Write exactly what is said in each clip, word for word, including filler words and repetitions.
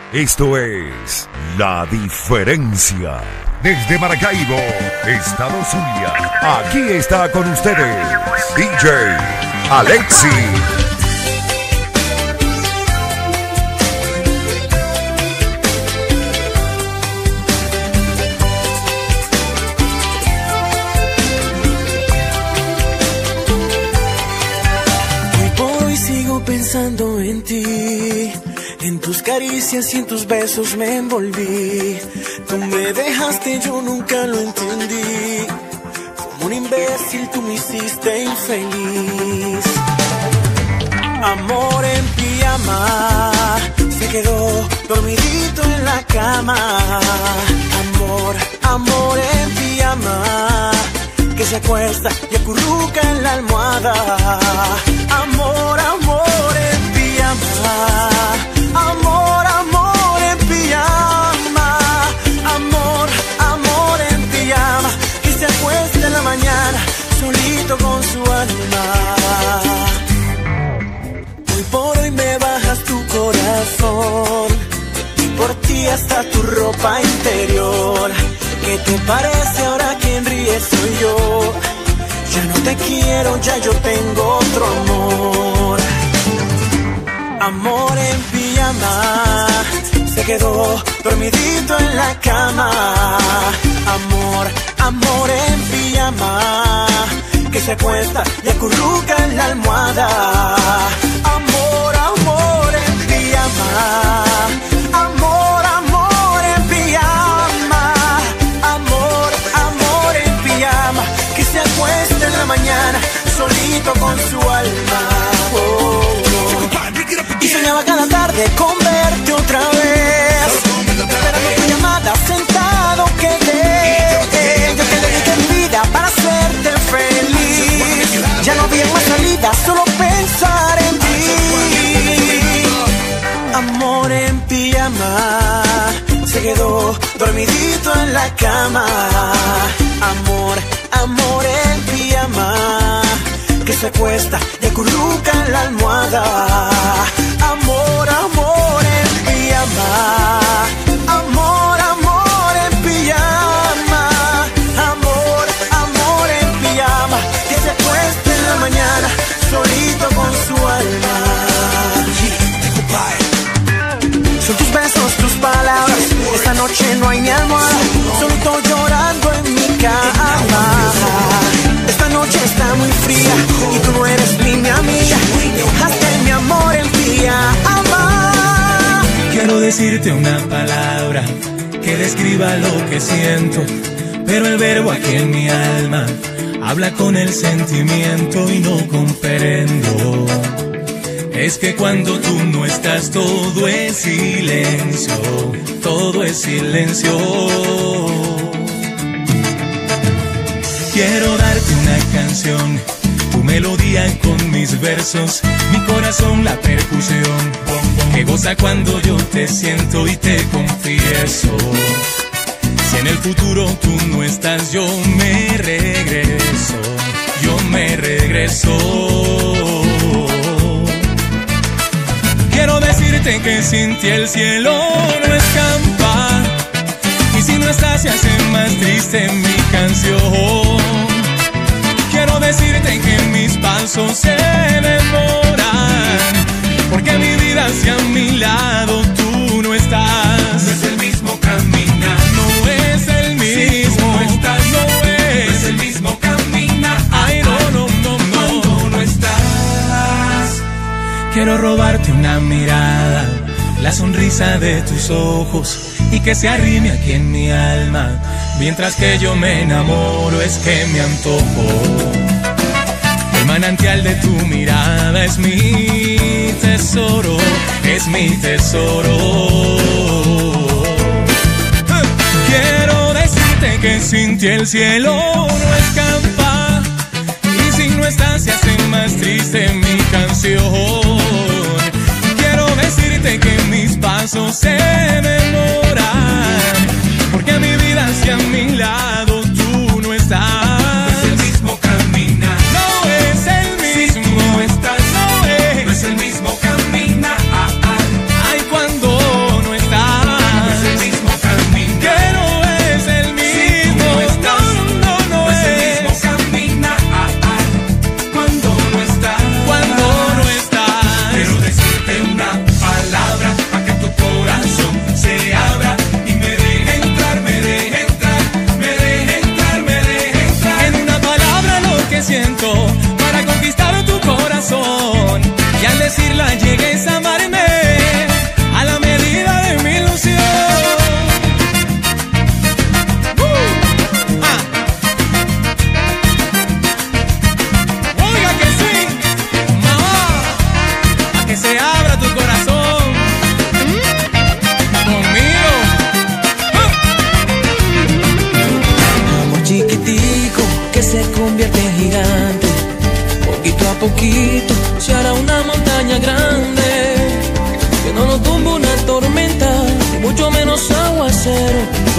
Esto es La Diferencia. Desde Maracaibo, Estado Zulia. Aquí está con ustedes D J Alexi. Pensando en ti, en tus caricias y en tus besos me envolví. Tú me dejaste, yo nunca lo entendí. Como un imbécil tú me hiciste infeliz. Amor en pijama, se quedó dormidito en la cama. Amor, amor en pijama, que se acuesta y acurruca en la almohada. Amor, amor en pijama. Amor, amor en pijama. Amor, amor en pijama, que se acuesta en la mañana solito con su alma. Hoy por hoy me bajas tu corazón y por ti hasta tu ropa interior. ¿Qué te parece ahora quien ríe soy yo? Ya no te quiero, ya yo tengo otro amor. Amor en pijama, se quedó dormidito en la cama. Amor, amor en pijama, que se acuesta y acurruca en la almohada. Amor, amor en pijama. Amor, amor en pijama. Amor, amor en pijama, que se acuesta en la mañana solito con su alma. Oh, oh. Y soñaba cada tarde con verte otra vez, esperando tu llamada sentado quedé. Yo te dediqué mi vida para hacerte feliz. Ya no había más salida, solo pensar en ti. Amor en pijama, se quedó dormidito en la cama. Amor, amor en pijama, que se acuesta y acurruca en la almohada. Amor, amor en pijama. Amor, amor en pijama. Amor, amor en pijama, que se acuesta en la mañana solito con su alma. Son tus besos, tus palabras, esta noche no hay ni almohada, solito llorando en mi cama. Esta noche está muy fría y tú no eres ni mi amiga, dejaste mi amor en pijama. Quiero decirte una palabra que describa lo que siento, pero el verbo aquí en mi alma habla con el sentimiento y no comprendo. Es que cuando tú no estás todo es silencio, todo es silencio. Quiero darte una canción, tu melodía con mis versos, mi corazón la percusión, que goza cuando yo te siento y te confieso. Si en el futuro tú no estás, yo me regreso, yo me regreso. Quiero decirte que sin ti el cielo no escampa, y si no estás se hace más triste mi canción. Quiero decirte que mis pasos se demoran, porque mi vida hacia mi lado tú no estás. No es el mismo caminar, no es el mismo. Si tú no estás, no es, no es el mismo caminar. Ay, no, no, no, no. Cuando no estás. Quiero robarte una mirada, la sonrisa de tus ojos, y que se arrime aquí en mi alma. Mientras que yo me enamoro es que me antojo. El manantial de tu mirada es mi tesoro, es mi tesoro. Quiero decirte que sin ti el cielo no escampa, y si no estás se hace más triste mi canción. Quiero decirte que mis pasos se demoran, porque a mi vida hacia mi lado tú no estás. No es el mismo caminar, no es el mismo. Si tú no estás, no es, no es el mismo caminar. Ay, cuando no estás.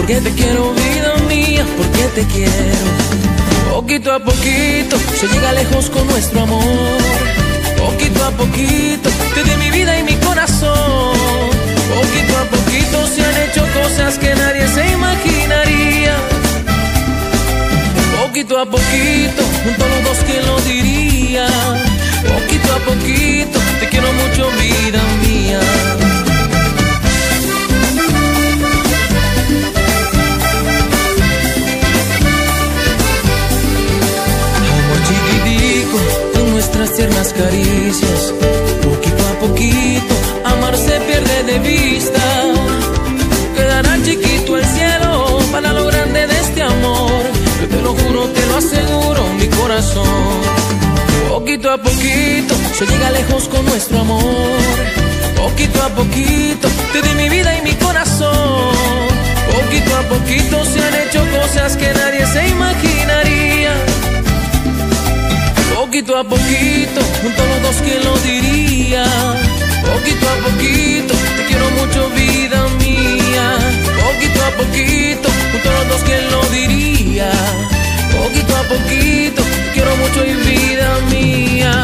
porque te quiero, vida mía, porque te quiero. Poquito a poquito se llega lejos con nuestro amor. Poquito a poquito te di mi vida y mi corazón. Poquito a poquito se han hecho cosas que nadie se imaginaría. Poquito a poquito, junto a los dos, ¿quién lo diría? Poquito a poquito, te quiero mucho, vida mía. Amor chiquitico, con nuestras tiernas caricias. Poquito a poquito, amar se pierde de vista. Quedará chiquito el cielo para lo grande de este amor. Yo te lo juro, te lo aseguro, mi corazón. Poquito a poquito se llega lejos con nuestro amor. Poquito a poquito te di mi vida y mi corazón. Poquito a poquito se han hecho cosas que nadie se imaginaría. Poquito a poquito, junto a los dos, ¿quién lo diría? Poquito a poquito, te quiero mucho, vida mía. Poquito a poquito, junto a los dos, ¿quién lo diría? Poquito a poquito, te quiero mucho y vida mía.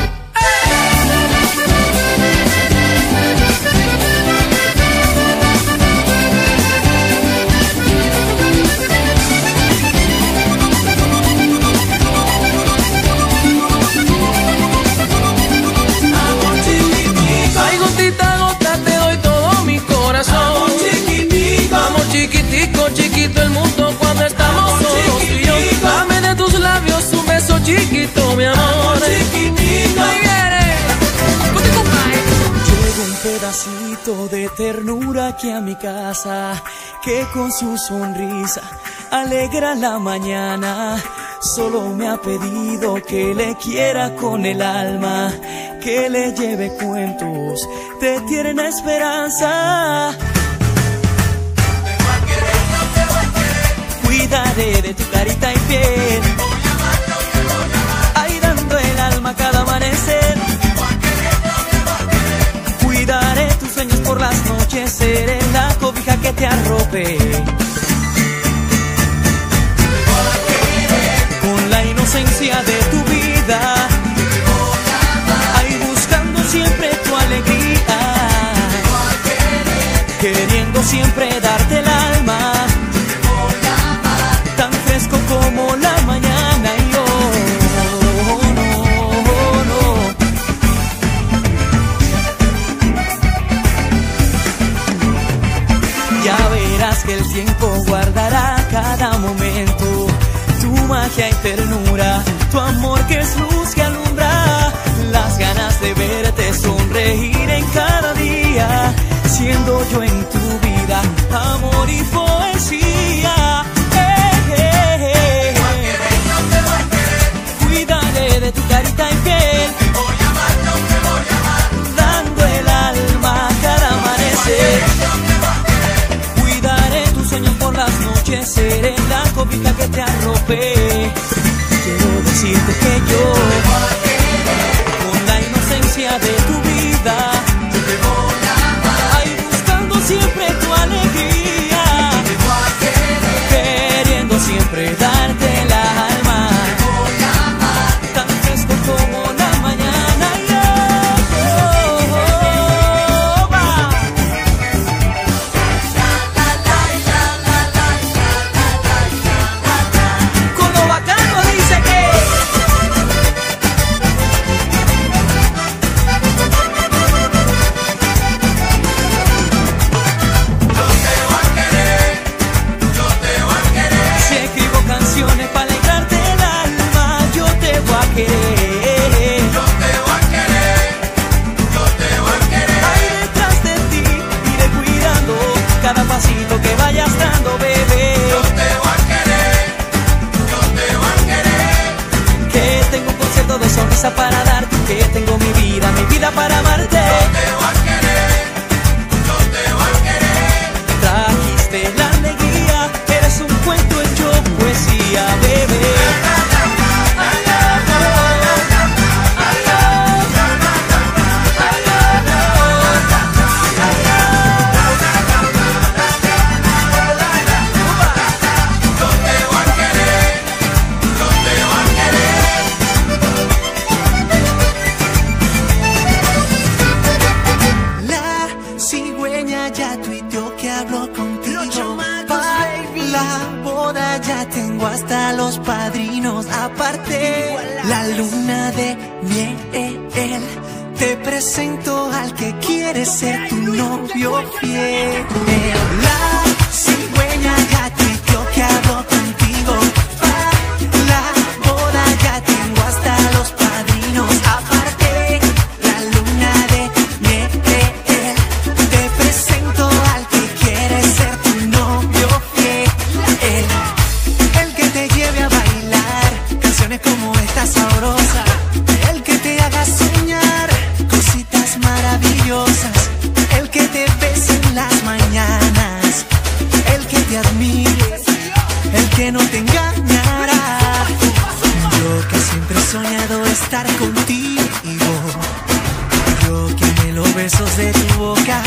Chiquitico, chiquito el mundo cuando estamos solos y yo. Dame de tus labios un beso chiquito, mi amor. Chiquitito, ahí viene. Llega un pedacito de ternura aquí a mi casa, que con su sonrisa alegra la mañana. Solo me ha pedido que le quiera con el alma, que le lleve cuentos de tierna esperanza. Cuidaré de tu carita y piel, ahí dando el alma cada amanecer. Cuidaré tus sueños por las noches, seré la cobija que te arrope. Con la inocencia de tu vida, ahí buscando siempre tu alegría, queriendo siempre darte el alma, como la mañana y yo, oh, no, no. Ya verás que el tiempo guardará cada momento, tu magia y ternura, tu amor que es luz que alumbra, las ganas de verte sonreír en cada día, siendo yo en tu vida amor y poesía. Cuidaré de tu carita y piel, te voy a amar, no te voy a amar, dando el alma cada amanecer. Cuidaré tus sueños por las noches, seré la cobija que te arrope. Quiero decirte que yo, con la inocencia de tu vida, te voy a amar, ahí buscando siempre cigüeña ya tuiteó que habló contigo. Pa' la boda ya tengo hasta los padrinos. Aparte, la luna de miel. Te presento al que quiere ser tu novio fiel. La cigüeña ya tuiteó que habló contigo. Pa' la boda ya tengo hasta los padrinos. Aparte, la luna de miel. Te presento al que quiere ser tu novio fiel. El, el que te lleve a bailar canciones como esta sabrosa. El que te haga soñar cositas maravillosas. El que te bese en las mañanas. El que te admire. El que no te engañará. Yo que siempre he soñado estar contigo. Yo que anhelo besos de tu boca.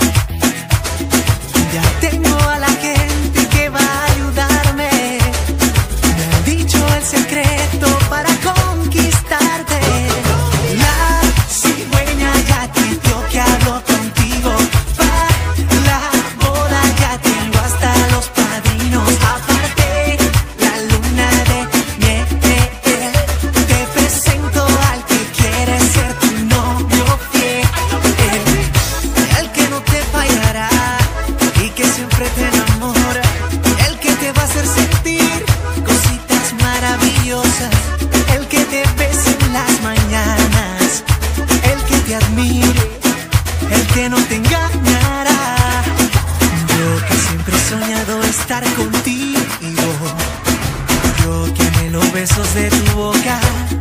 Ya tengo a la gente que va a ayudarme. Me han dicho el secreto para conquistarte. La cigüeña ya tuiteó que habló contigo. Pa' la boda ya tengo hasta los padrinos. Aparte, la luna de miel. Te presento al que quiere ser tu novio fiel. El, el que no te fallará y que siempre te enamora. El que te va a hacer sentir cositas maravillosas. El que te bese en las mañanas. El que te admire. El que no te engañará. Yo que siempre he soñado estar contigo. Yo que anhelo besos de tu boca.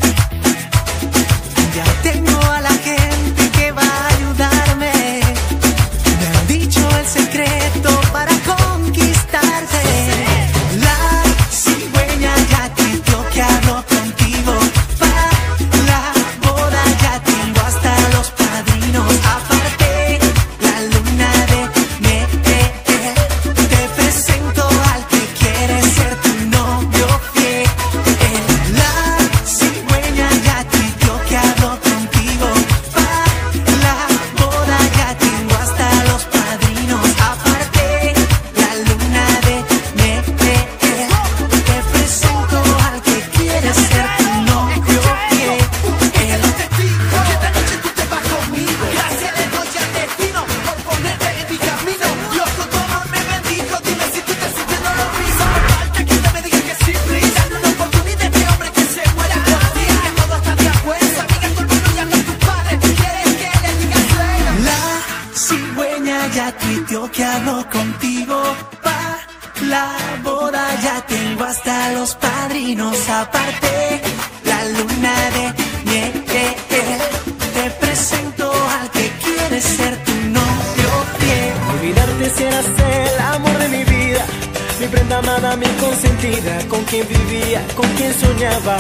Ya tengo a la gente que va a ayudarme. Me han dicho el secreto para conquistarte. La cigüeña ya tuiteó que habló contigo. Pa' la boda ya tengo hasta los padrinos. Aparte, la luna de miel. Te presento al que quiere ser tu novio fiel. La cigüeña ya tuiteó que habló contigo. Pa' la boda ya tengo hasta los padrinos. Aparte, la luna de miel. Te presento al que quiere ser tu novio fiel. Los testigos que esta noche tú te vas conmigo. Gracias le doy al destino por ponerte en mi camino. Dios con tu amor me bendijo. Dime si tú te sientes no lo mismo. No falta que usted me diga que sí, please. Dale una oportunidad a este hombre que se muera por ti. Que todos están de acuerdo. Amigas, todo el mundo y hasta tus padres. ¿Quieres que le diga suena? La cigüeña ya tuiteó que habló contigo. Pa' la boda ya tengo hasta los padrinos. Aparte, la luna de miel. Te presento al que quiere ser tu novio fiel. Olvidarte si eras el amor de mi vida, mi prenda amada, mi consentida, con quien vivía, con quien soñaba.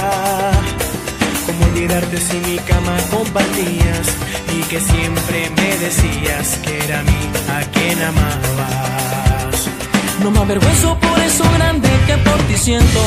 Cómo olvidarte si mi cama compartías y que siempre me decías que era a mí a quien amabas. No me avergüenzo por eso grande que por ti siento.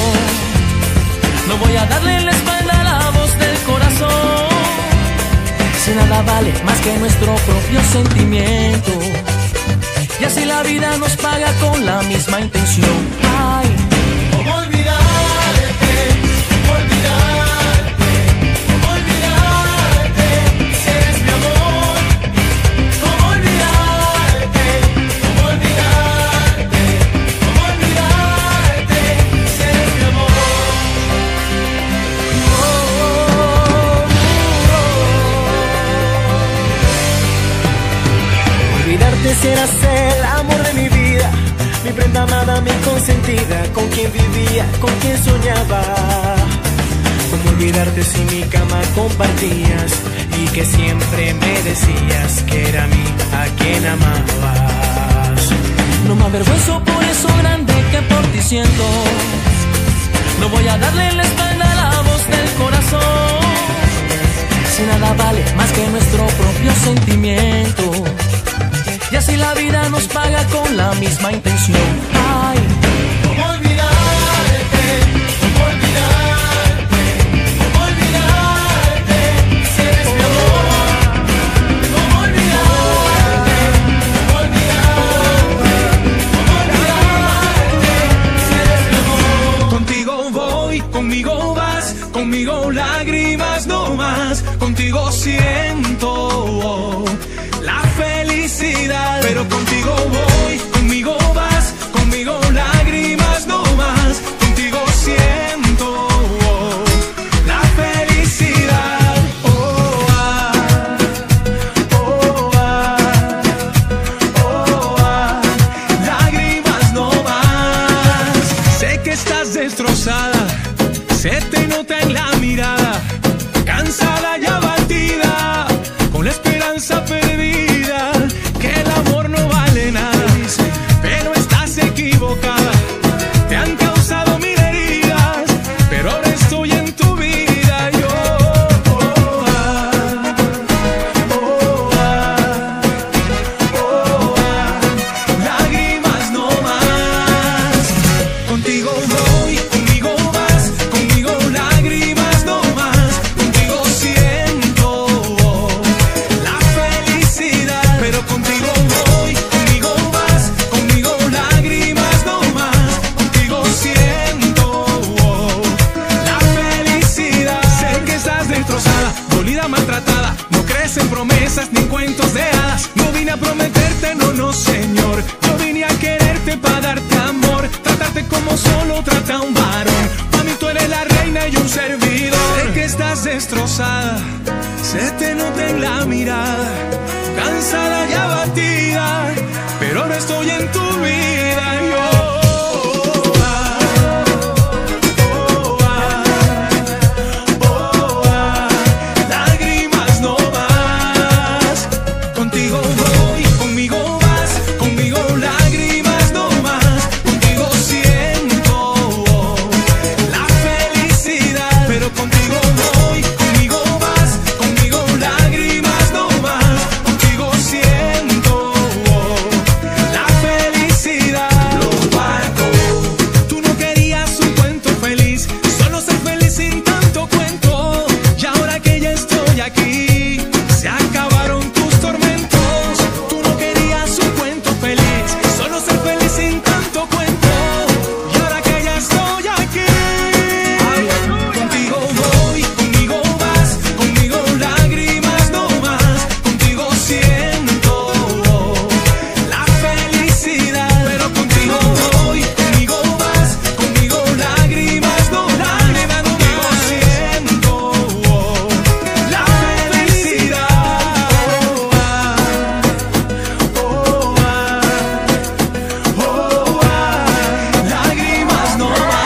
No voy a darle la espalda a la voz del corazón. Si nada vale más que nuestro propio sentimiento. Y así la vida nos paga con la misma intención. Ay, ¿Cómo olvidarte? ¿Cómo olvidarte? ¿Cómo olvidarte? Si eres mi amor. ¿Cómo olvidarte? ¿Cómo olvidarte? ¿Cómo olvidarte? Si eres mi amor. Olvidarte si eras el amor de mi vida, mi prenda amada, mi consentida, con quien vivía, con quien soñaba. Cómo olvidarte si mi cama compartías y que siempre me decías que era a mí a quien amabas. no me avergüenzo por eso grande que por ti siento. No voy a darle la espalda a la voz del corazón. Si nada vale más que nuestro propio sentimiento. Y así la vida nos paga con la misma intención. Ay, ¿Cómo olvidarte? ¿Cómo olvidarte? ¿Cómo olvidarte? Si eres mi amor. ¿Cómo olvidarte? ¿Cómo olvidarte? conmigo lágrimas no más. Contigo siento la felicidad, pero contigo voy, conmigo vas, conmigo lágrimas no más. Contigo siento la felicidad. Oh, ah, oh, ah, oh, ah, lágrimas no más. Sé que estás destrozada, se te nota en la mirada, cansada y abatida, con la esperanza perdida, que el amor no vale nada. Pero estás equivocada, te han causado mil heridas, pero ahora estoy en tu vida yo. Oh, ah, oh, ah, oh, ah, lágrimas no más. Contigo voy, conmigo vas, conmigo lágrimas no más. Contigo siento la felicidad, pero contigo voy, conmigo vas, conmigo lágrimas no más. Contigo siento la felicidad. Sé que estás destrozada, dolida, maltratada, no crees en promesas ni en cuentos de hadas. No vine a prometerte, no, no señor, yo vine a quererte para darte amor, tratarte como solo trata un varón. Para mí tú eres la reina y un servidor. Sé que estás destrozada, se te nota en la mirada, cansada y abatida, pero ahora estoy en tu vida yo. Oh, ah, oh, ah, oh, ah, lágrimas no más. Contigo voy, conmigo vas, conmigo lágrimas no más. Contigo siento la felicidad, pero contigo voy, conmigo vas, conmigo lágrimas no más. Contigo siento la felicidad. Los barcos, tú no querías un cuento feliz, solo ser feliz sin tanto cuento. Y ahora que ya estoy aquí, se acabaron tus tormentos. Tú no querías un cuento feliz, solo ser feliz sin tanto cuento. Y ahora que ya estoy aquí, contigo voy, conmigo vas, conmigo lágrimas no más. Contigo siento la felicidad, pero contigo voy, conmigo vas, conmigo lágrimas no más. Contigo siento la felicidad. Oh, ah, oh, ah, oh, ah, lágrimas no más.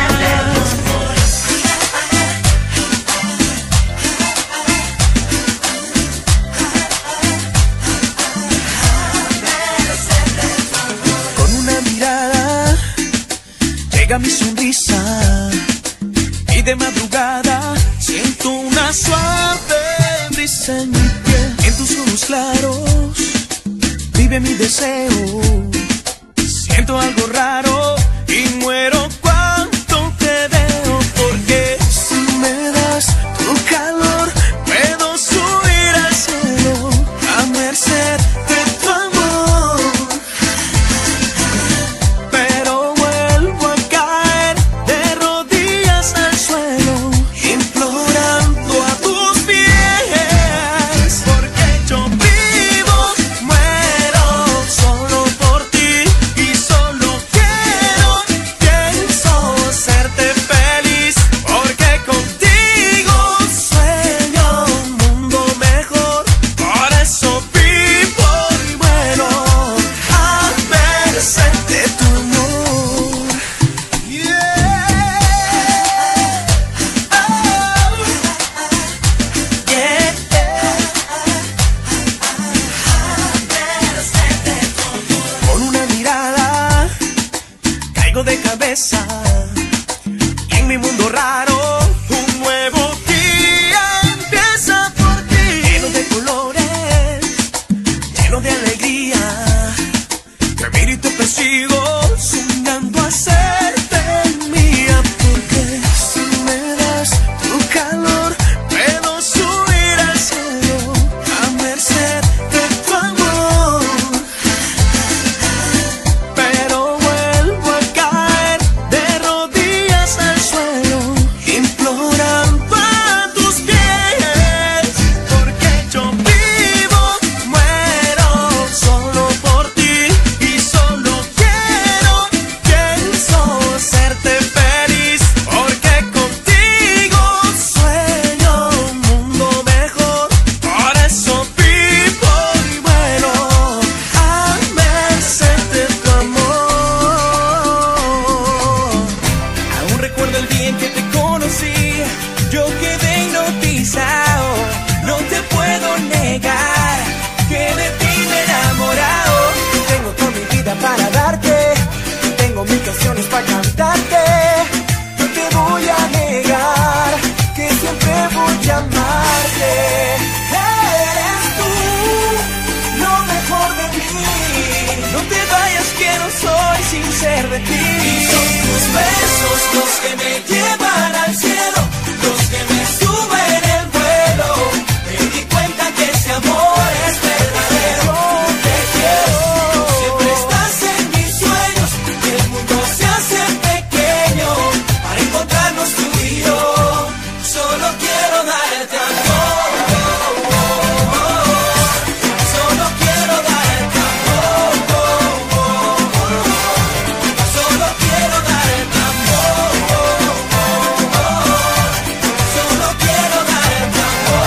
Con una mirada llega mi sonrisa y de madrugada siento una suave brisa en mi piel. En tus ojos claros vive mi deseo. Siento algo raro y muero cuando te veo, porque si me das tu calor puedo subir al cielo a merced de tu amor. Pero vuelvo a caer de rodillas al suelo, implorando a tus pies, porque yo vivo, muero solo por ti y solo quiero, pienso hacerte feliz, porque contigo sueño un mundo mejor. Por eso vivo y muero a merced de tu amor. Yeah. Oh. Yeah. Con una mirada caigo de cabeza y en mi mundo raro un nuevo día empieza por ti, lleno de colores, lleno de alegría. Te miro y te persigo, soñando hacerte mía, porque si me das tu calor puedo subir al cielo a merced de tu amor. Pero vuelvo a caer de rodillas al suelo, ser de ti. Y son tus besos los que me llevan al cielo, los que me suben el vuelo. Me di cuenta que ese amor es verdadero. Yo te quiero. Siempre estás en mis sueños y el mundo se hace pequeño para encontrarnos tú y yo. Solo quiero darte amor. Solo quiero darte amor. Solo quiero darte amor. Solo quiero darte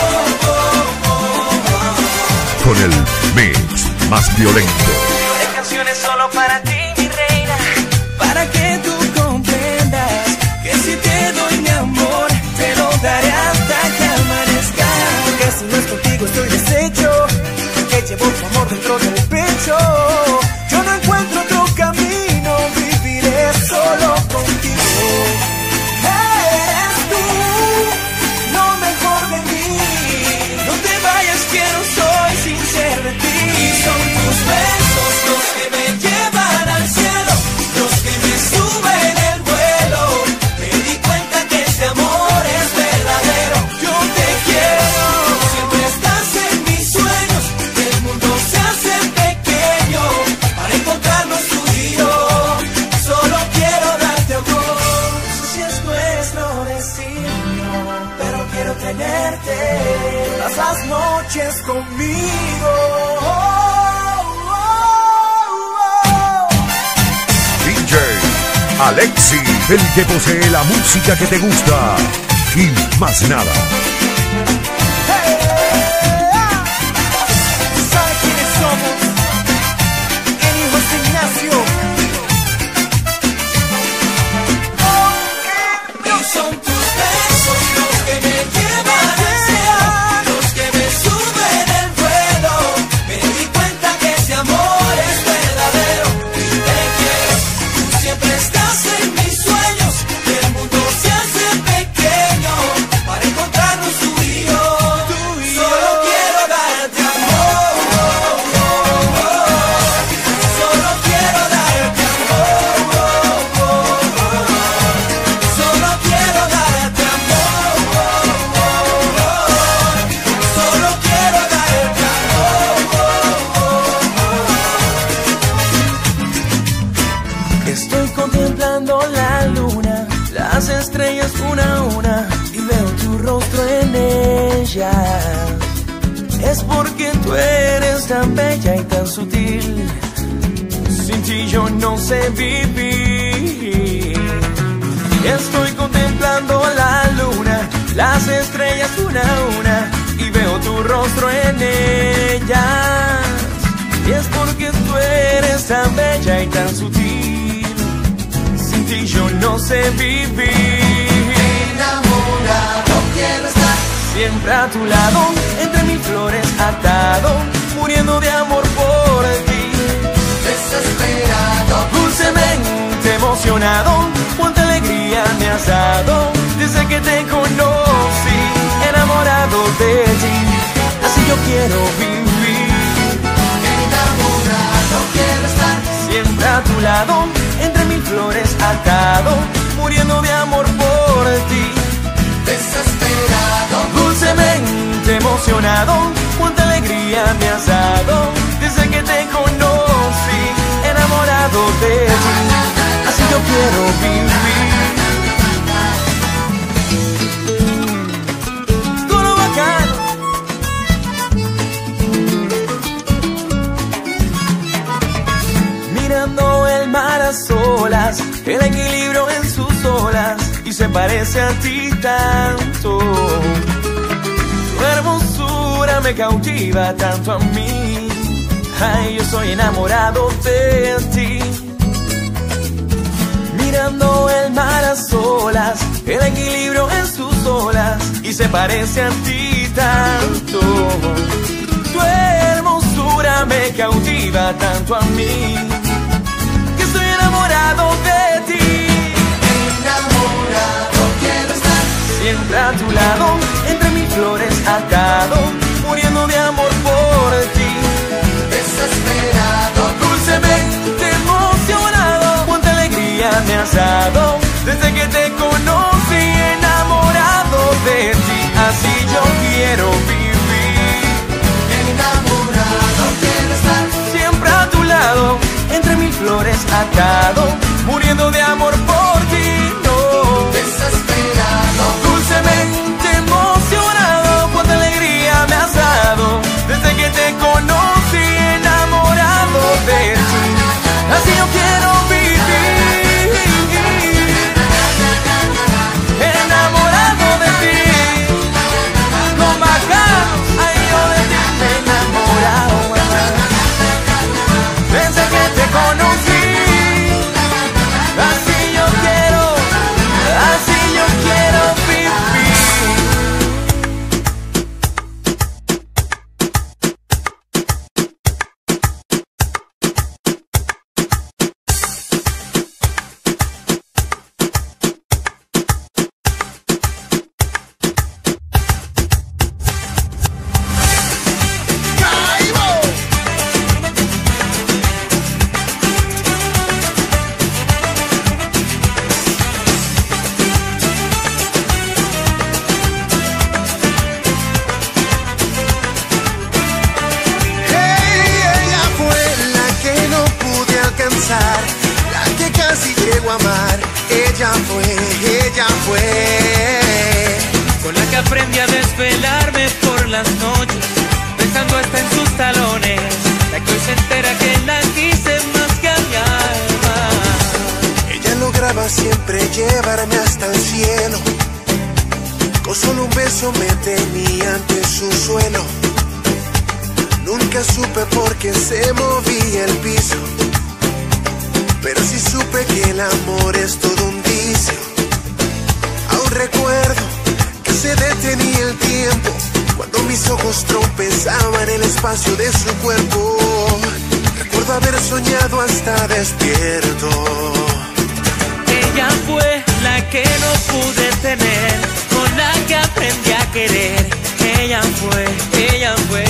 amor. Con el mix más violento. De canciones solo para ti, mi reina, para que tú comprendas que si te doy mi amor, te lo daré hasta que amanezca. Porque si no es contigo estoy deshecho, que llevo tu amor dentro del pecho. Yo no encuentro otro camino, viviré solo contigo. Eres tú, lo mejor de mí. No te vayas, quiero soy sin ser de ti. Y son tus besos los que me llevan al cielo, los que me suben el vuelo. Me di cuenta que ese amor es verdadero. Yo te quiero. Siempre estás en mis sueños, el mundo se hace pequeño para encontrarnos tú y yo. Solo quiero darte amor. No sé si es nuestro destino, pero quiero tenerte todas las noches conmigo. D J Alexi, el que posee la música que te gusta y más nada. ¿Sabes quiénes somos? El hijo de Ignacio. Y son tus besos los que me llevan al cielo, los que me suben el vuelo. Me di cuenta que ese amor es verdadero. Y te quiero, tú siempre estás en mis sueños. El mundo se hace pequeño para encontrarnos tú y yo. Solo quiero darte amor. Solo quiero darte amor. Solo quiero darte amor. Solo quiero darte amor. Estoy contemplando la luna, las estrellas una a una, y veo tu rostro en ellas. Es porque tú eres tan bella y tan sutil. Sin ti yo no sé vivir. Estoy contemplando la luna, las estrellas una a una, y veo tu rostro en ellas. Y es porque tú eres tan bella y tan sutil. Sin ti yo no sé vivir. Enamorado quiero estar. Siempre a tu lado, entre mil flores atado, muriendo de amor por ti. Desesperado. Dulcemente emocionado, cuánta alegría me has dado desde que te conocí, enamorado de ti. Así yo quiero vivir. Enamorado quiero estar. Siempre a tu lado, entre mil flores atado, muriendo de amor por ti. Desesperado. Dulcemente emocionado, cuánta alegría me has dado desde que te conocí, enamorado de ti. Así yo quiero vivir. Todo bacano. Mirando el mar a solas, el equilibrio en sus olas, y se parece a ti tanto. Tu hermosura me cautiva tanto a mí. Ay, yo soy enamorado de ti. Mirando el mar a solas, el equilibrio en sus olas, y se parece a ti tanto. Tu hermosura me cautiva tanto a mí, que estoy enamorado de ti. Enamorado quiero estar. Siempre a tu lado, entre mis flores atado, muriendo de amor por ti. Desesperado. Dulcemente emocionado, cuánta alcanzar, la que casi llego a amar. Ella fue, ella fue, con la que aprendí a desvelarme por las noches, pensando hasta en sus talones, la que hoy se entera que la quise más que a mi alma. Ella lograba siempre llevarme hasta el cielo, con solo un beso me tenía ante su suelo. Nunca supe por qué se movía el piso, pero sí supe que el amor es todo un vicio. Aún recuerdo que se detenía el tiempo cuando mis ojos tropezaban el espacio de su cuerpo. Recuerdo haber soñado hasta despierto. Ella fue la que no pude tener, con la que aprendí a querer. Ella fue, ella fue,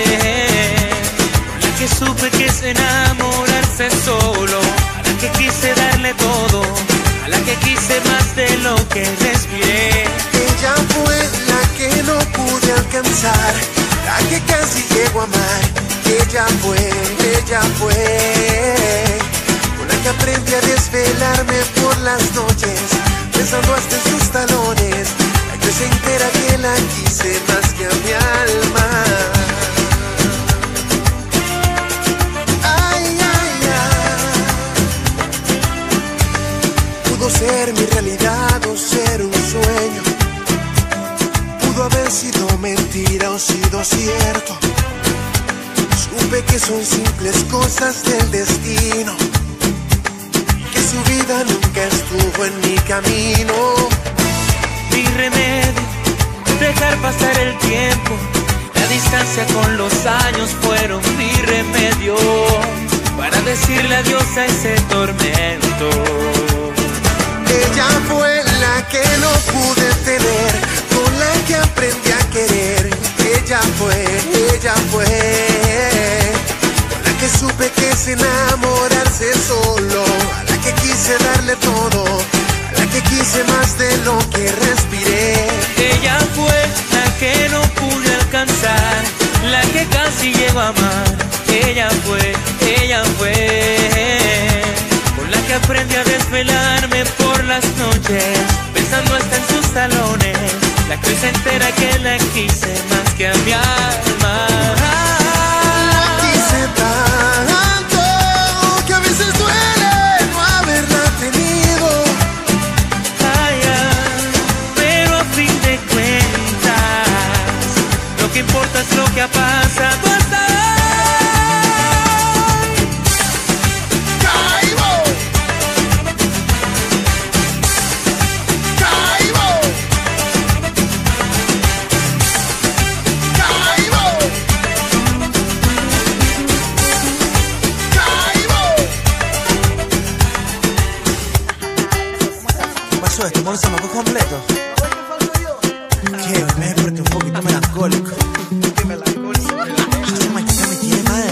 la que supe que es enamorarse solo, a la que quise darle todo, a la que quise más de lo que respiré. Ella fue la que no pude alcanzar, la que casi llego a amar. Ella fue, ella fue, con la que aprendí a desvelarme por las noches, pensando hasta en sus talones, la que se entera que la quise más que a mi alma. Ay, ay, ay. Pudo ser mi realidad o ser un sueño, pudo haber sido mentira o sido cierto. Supe que son simples cosas del destino, que su vida nunca estuvo en mi camino. Mi remedio, dejar pasar el tiempo, la distancia con los años fueron mi remedio, para decirle adiós a ese tormento. Ella fue la que no pude tener, con la que aprendí a querer. Ella fue, ella fue, con la que supe que es enamorarse solo, a la que quise darle todo, a la que quise más de lo que respiré. Ella fue la que no pude alcanzar, la que casi llego a amar. Ella fue, ella fue, con la que aprendí a desvelarme por las noches, pensando hasta en sus talones, la que hoy se entera que la quise más que a mi alma. La quise tanto que a veces duele no haberla tenido. Ay, ay, pero a fin de cuentas, lo que importa es lo que ha pasado hasta hoy. Este mono se mojó completo. ¿Qué? Me desperté un poquito melancólico. ¿Qué melancólico? Esa mañana me tiene mal.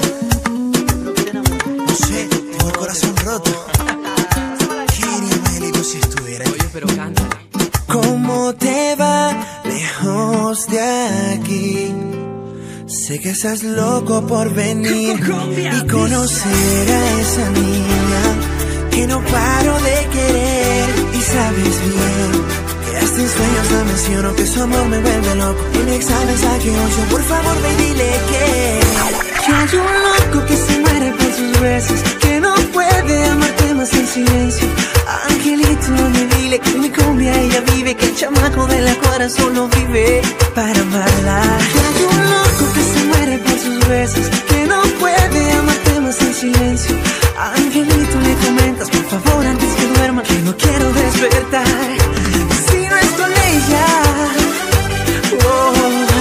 No sé, tengo el corazón roto. ¿Qué diría Miguelito si estuviera aquí? Oye, pero cántale. ¿Cómo te va lejos de aquí? Sé que estás loco por venir y conocer a esa niña que no paro de querer. Y sabes bien que hasta en sueños la menciono, que su amor me vuelve loco. Y mi examen saque ocho, por favor ve y dile que que hay un loco que se muere por sus besos, que no puede amarte más en silencio. Angelito, me dile que mi cumbia ella vive, que el chamaco de la cuadra solo vive para amarla. Que hay un loco que se muere por sus besos, que no puede amarte más en silencio. Angelito, le comentas por favor antes que duerma, que no quiero despertar si no es con ella. Oh.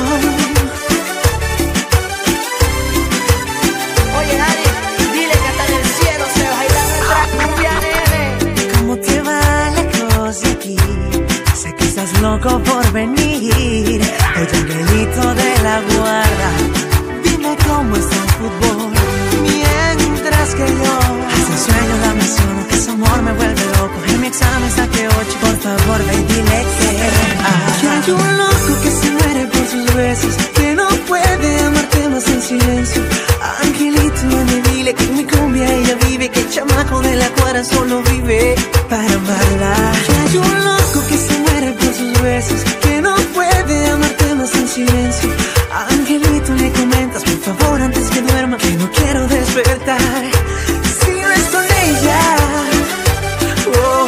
Oye, Ari, dile que hasta en el cielo se baila nuestra cumbia, nene. ¿Cómo te va lejos de aquí? Sé que estás loco por venir. Oye, Angelito de la guarda, dime cómo está el fútbol. Mientras que yo hasta en sueños la menciono, que su amor me vuelve loco. En mi examen saqué ocho, por favor chamaco de la cuadra solo vive para amarla. Que hay un loco que se muere por sus besos, que no puede amarte más en silencio. Angelito, le comentas por favor antes que duerma que no quiero despertar si no es con ella. Oh.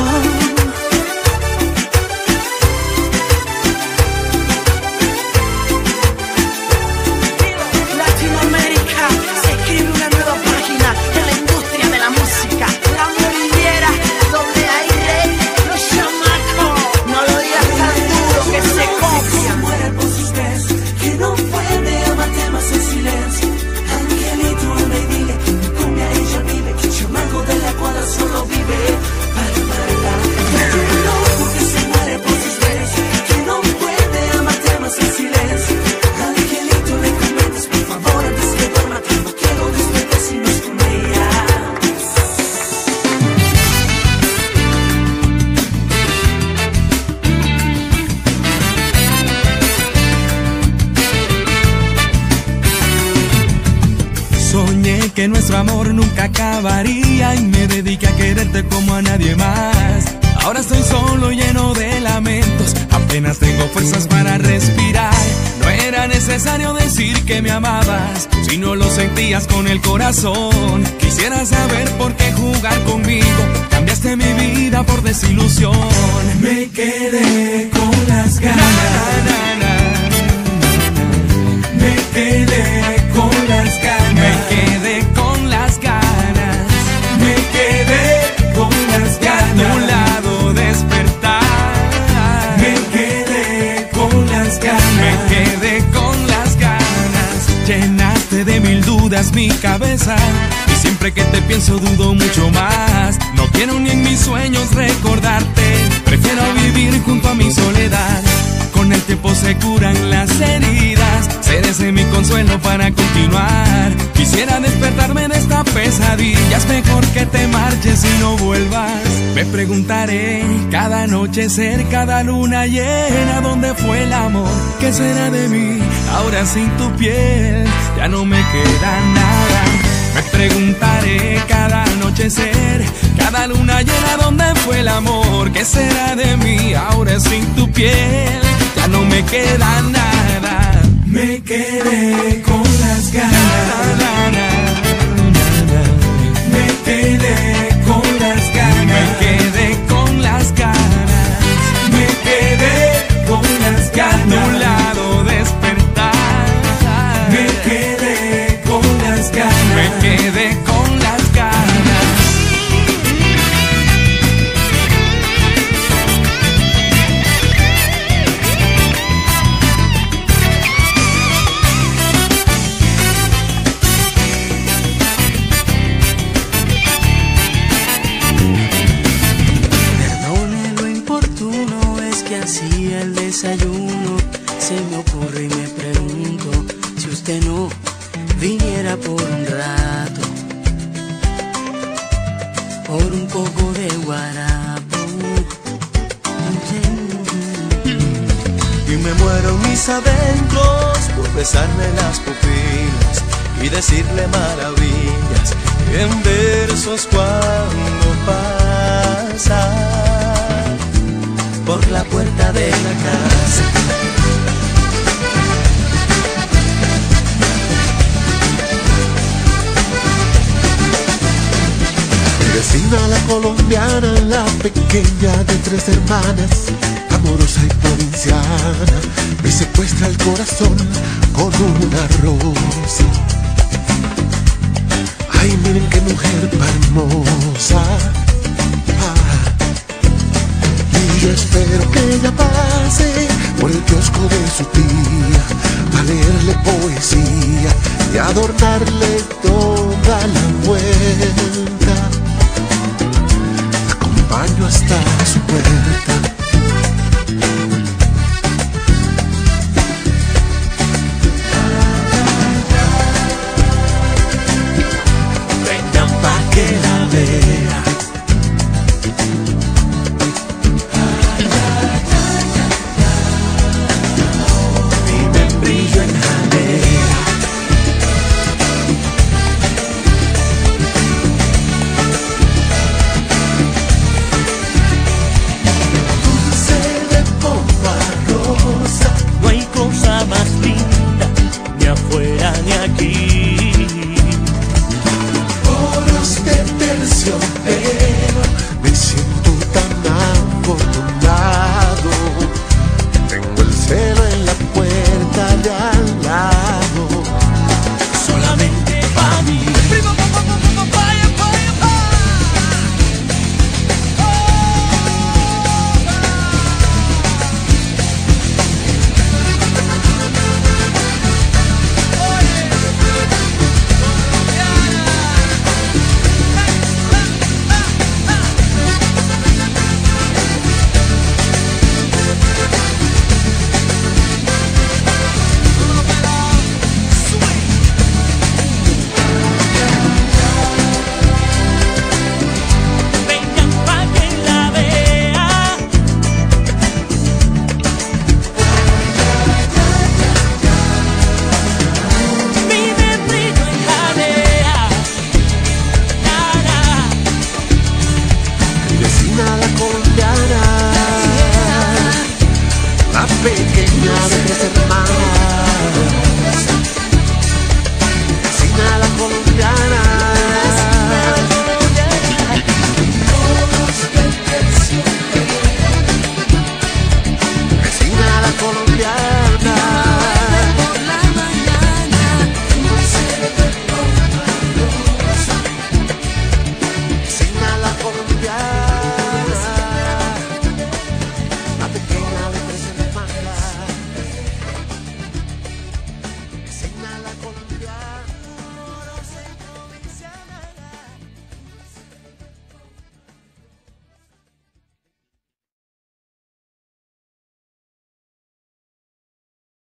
Latinoamérica, se escribe una nueva página en la industria de la música. La morilera, donde hay rey, los chamacos. No lo digas tan duro que se copia. Muere por sus besos, que no puede amarte más en silencio. Angelito, anda y dile que me come a ella, vive, que el chamaco de la cuadra solo vive para amarla. Hay un loco que se muere por sus besos, que no puede amarte más en silencio. Angelito, le comentas por favor antes que duerma que no quiero despertar si no es con ella. Soñé que nuestro amor nunca acabaría y me dediqué a quererte como a nadie más. Ahora estoy solo, lleno de lamentos, apenas tengo fuerzas para respirar. No era necesario decir que me amabas, si no lo sentías con el corazón. Quisiera saber por qué jugar conmigo, cambiaste mi vida por desilusión. Me quedé con las ganas, na, na, na. Me quedé con las ganas, me quedé con las ganas, me quedé con las ganas. A tu lado despertar, me quedé con las ganas, me quedé con las ganas. Llenaste de mil dudas mi cabeza y siempre que te pienso dudo mucho más. No quiero ni en mis sueños recordarte, prefiero vivir junto a mi soledad. Con el tiempo se curan las heridas, serás mi consuelo para continuar. Quisiera despertarme de esta pesadilla, es mejor que te marches y no vuelvas. Me preguntaré cada anochecer, cada luna llena, ¿dónde fue el amor? ¿Qué será de mí ahora sin tu piel? Ya no me queda nada. Me preguntaré cada anochecer, cada luna llena, ¿dónde fue el amor? ¿Qué será de mí ahora sin tu piel? Ya no me queda nada. Me quedé con las ganas, na, na, na. Me quedé con las ganas, me quedé con las ganas, me quedé con las ganas. A tu lado despertar, me quedé con las ganas, me quedé con las ganas. Hacía el desayuno, se me ocurre y me pregunto si usted no viniera por un rato, por un poco de guarapo. Y me muero en mis adentros por besarme las pupilas y decirle maravillas en versos cuando pasa por la puerta de la casa. Mi vecina la colombiana, la pequeña de tres hermanas, amorosa y provinciana, me secuestra el corazón con una rosa. Ay, miren qué mujer tan hermosa. Yo espero que ella pase por el kiosco de su tía a leerle poesía y adornarle toda la vuelta. La acompaño hasta su puerta. Vengan pa' que la vean. canción. Hey.